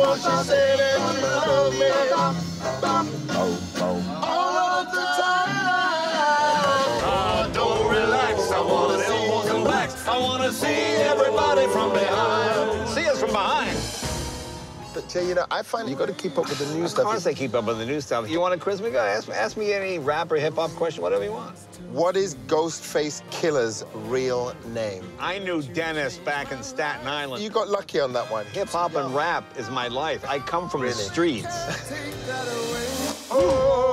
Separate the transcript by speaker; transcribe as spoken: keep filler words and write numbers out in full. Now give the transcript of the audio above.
Speaker 1: know she said that she love me. All of the time. I don't relax. I wanna see elbows and backs. I wanna see everybody from behind. See us from behind.
Speaker 2: But, Jay, you know, I find you got to keep up with the new
Speaker 3: of
Speaker 2: stuff.
Speaker 3: Of course I keep up with the new stuff. You want to quiz me? Go ask, ask me any rap or hip-hop question, whatever you want.
Speaker 2: What is Ghostface Killer's real name?
Speaker 3: I knew Dennis back in Staten Island.
Speaker 2: You got lucky on that one.
Speaker 3: Hip-hop and rap is my life. I come from
Speaker 2: Really?
Speaker 3: the streets.
Speaker 2: Oh.